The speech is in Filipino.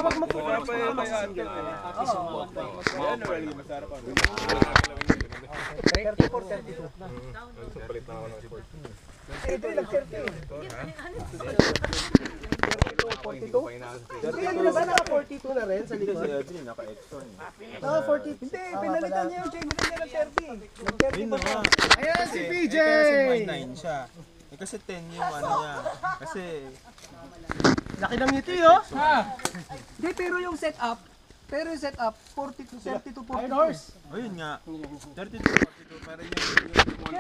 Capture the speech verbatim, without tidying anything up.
wag mo po Wala pa yung single single ka ka na. na. Ayan, wala masarap pa. thirty-four, thirty-two. Palit na ako ng sport. Ito yung nag-thirty. forty-two? Hindi, ano na ba? Naka-forty-two na rin sa likod? Naka-exxon. Naka-forty. Hindi, pinalitan niya yung chain niya nag-thirty. Nag-thirty Yun pa na siya. nga. Ayan si P J! Eh, kasi may nine siya. Eh kasi ten yung ano niya. Kasi Laki ng ngiti, oh! Hindi, pero yung setup, pero yung setup, forty-two, thirty-two, forty-two. oh yun nga. thirty-two, forty-two pero yung